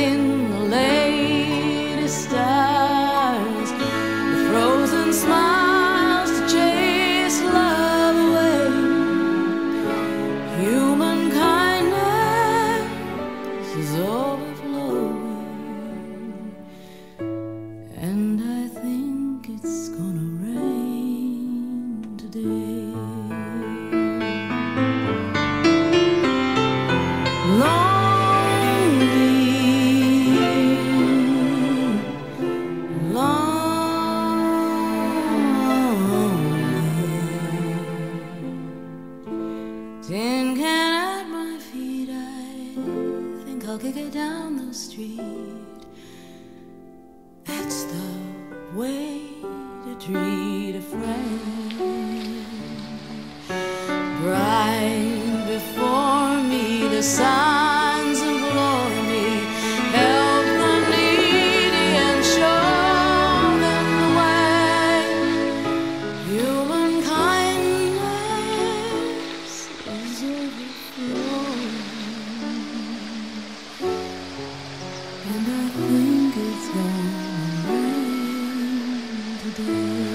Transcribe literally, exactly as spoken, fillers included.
in the latest stars, the frozen smiles to chase love away. Human kindness is overflowing, and I think it's gonna rain today. Lonely, lonely, tin can at my feet, I think I'll kick it down the street. That's the way to treat a friend. Bright before me, the signs implore me, help the needy and show them the way. Human kindness is overflowing, and I think it's gonna rain today.